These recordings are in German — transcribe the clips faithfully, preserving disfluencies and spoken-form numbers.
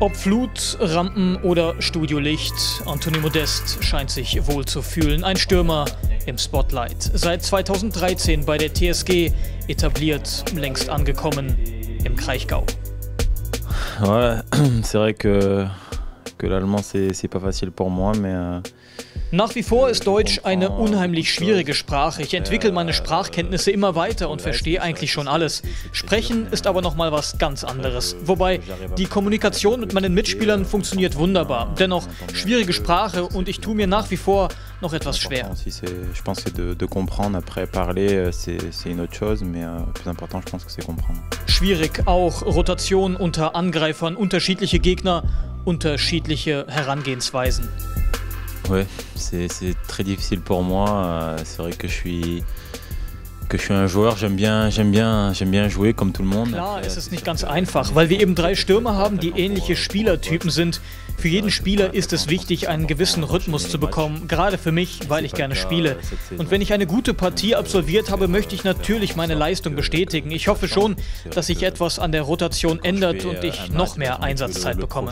Ob Flut, Rampen oder Studiolicht, Anthony Modest scheint sich wohl zu fühlen. Ein Stürmer im Spotlight. Seit zweitausenddreizehn bei der T S G etabliert, längst angekommen im Kraichgau. Ouais, c'est vrai que, que l'allemand c'est c'est pas facile pour moi, mais euh Nach wie vor ist Deutsch eine unheimlich schwierige Sprache. Ich entwickle meine Sprachkenntnisse immer weiter und verstehe eigentlich schon alles. Sprechen ist aber nochmal was ganz anderes. Wobei die Kommunikation mit meinen Mitspielern funktioniert wunderbar. Dennoch schwierige Sprache und ich tue mir nach wie vor noch etwas schwer. Je pense que de, de comprendre après parler c'est c'est une autre chose, mais euh, plus important je pense que c'est comprendre. Schwierig auch Rotation unter Angreifern, unterschiedliche Gegner, unterschiedliche Herangehensweisen. Ouais, c'est c'est très difficile pour moi. C'est vrai que je suis que je suis un joueur. J'aime bien, j'aime bien, j'aime bien jouer comme tout le monde. Klar, es ist nicht ganz einfach, weil wir eben drei Stürmer haben, die ähnliche Spielertypen sind. Für jeden Spieler ist es wichtig, einen gewissen Rhythmus zu bekommen, gerade für mich, weil ich gerne spiele. Und wenn ich eine gute Partie absolviert habe, möchte ich natürlich meine Leistung bestätigen. Ich hoffe schon, dass sich etwas an der Rotation ändert und ich noch mehr Einsatzzeit bekomme.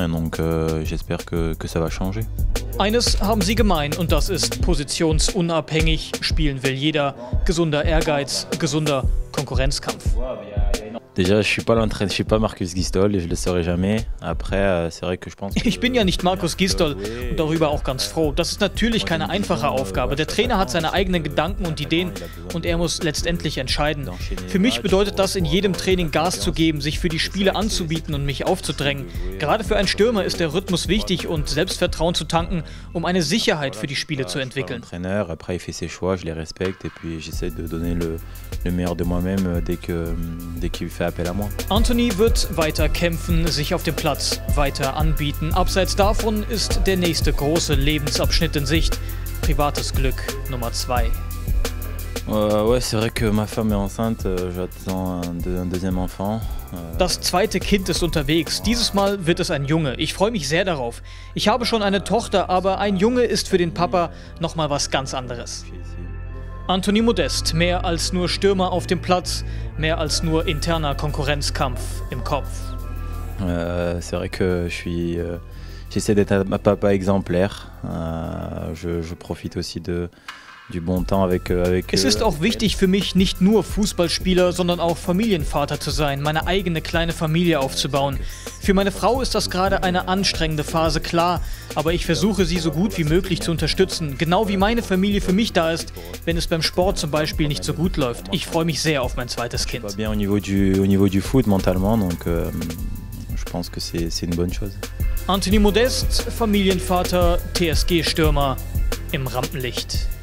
Eines haben sie gemein und das ist positionsunabhängig, spielen will jeder, gesunder Ehrgeiz, gesunder Konkurrenzkampf. Déjà, je suis pas l'entraîneur, je suis pas Marcus Gisdol et je le serai jamais. Après, c'est vrai que je pense. Ich bin ja nicht Marcus Gisdol und darüber auch ganz froh. Das ist natürlich keine einfache Aufgabe. Der Trainer hat seine eigenen Gedanken und Ideen und er muss letztendlich entscheiden. Für mich bedeutet das, in jedem Training Gas zu geben, sich für die Spiele anzubieten und mich aufzudrängen. Gerade für einen Stürmer ist der Rhythmus wichtig und Selbstvertrauen zu tanken, um eine Sicherheit für die Spiele zu entwickeln. Après, il fait ses choix, je les respecte et puis j'essaie de donner le, le meilleur de moi-même dès que dès qu'il fait. Anthony wird weiter kämpfen, sich auf dem Platz weiter anbieten. Abseits davon ist der nächste große Lebensabschnitt in Sicht. Privates Glück Nummer zwei. Euh, ouais, c'est vrai que ma femme est enceinte, j'attends un deuxième enfant. Das zweite Kind ist unterwegs. Dieses Mal wird es ein Junge. Ich freue mich sehr darauf. Ich habe schon eine Tochter, aber ein Junge ist für den Papa nochmal was ganz anderes. Anthony Modest, mehr als nur Stürmer auf dem Platz, mehr als nur interner Konkurrenzkampf im Kopf. Euh, c'est vrai que je suis, euh, j'essaie d'être un papa exemplaire. Euh, je, je profite aussi de du bon temps avec, avec. Es ist auch wichtig für mich, nicht nur Fußballspieler, sondern auch Familienvater zu sein, meine eigene kleine Familie aufzubauen. Für meine Frau ist das gerade eine anstrengende Phase, klar, aber ich versuche sie so gut wie möglich zu unterstützen, genau wie meine Familie für mich da ist, wenn es beim Sport zum Beispiel nicht so gut läuft. Ich freue mich sehr auf mein zweites Kind. Je bien au niveau du, au niveau du foot mentalement, donc euh, je pense que c'est c'est une bonne chose. Anthony Modest, Familienvater, T S G-Stürmer im Rampenlicht.